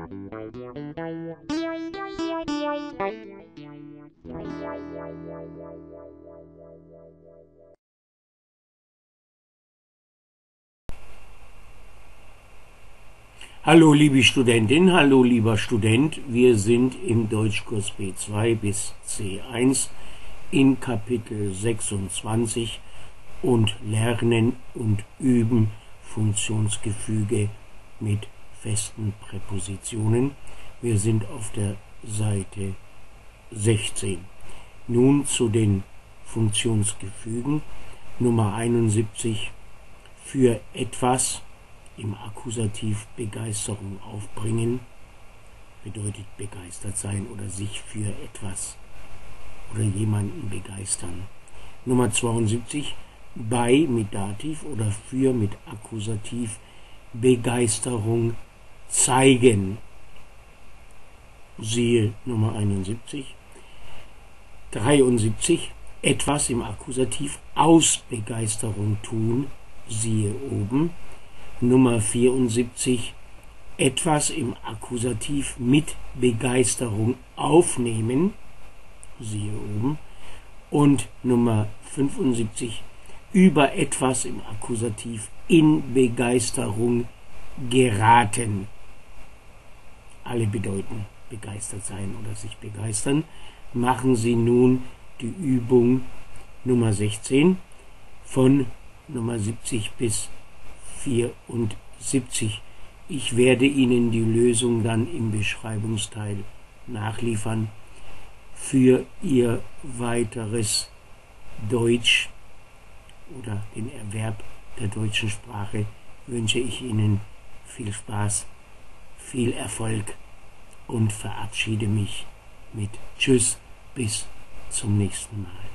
Hallo liebe Studentin, hallo lieber Student, wir sind im Deutschkurs B2 bis C1 in Kapitel 26 und lernen und üben Funktionsgefüge mit festen Präpositionen. Wir sind auf der Seite 16. Nun zu den Funktionsgefügen. Nummer 71, für etwas im Akkusativ Begeisterung aufbringen, bedeutet begeistert sein oder sich für etwas oder jemanden begeistern. Nummer 72, bei mit Dativ oder für mit Akkusativ Begeisterung zeigen. Siehe Nummer 71. 73, etwas im Akkusativ aus Begeisterung tun. Siehe oben. Nummer 74, etwas im Akkusativ mit Begeisterung aufnehmen, siehe oben. Und Nummer 75, über etwas im Akkusativ in Begeisterung geraten. Alle bedeuten begeistert sein oder sich begeistern. Machen Sie nun die Übung Nummer 16 von Nummer 70 bis 74. Ich werde Ihnen die Lösung dann im Beschreibungsteil nachliefern. Für Ihr weiteres Deutsch oder den Erwerb der deutschen Sprache wünsche ich Ihnen viel Spaß, viel Erfolg und verabschiede mich mit Tschüss, bis zum nächsten Mal.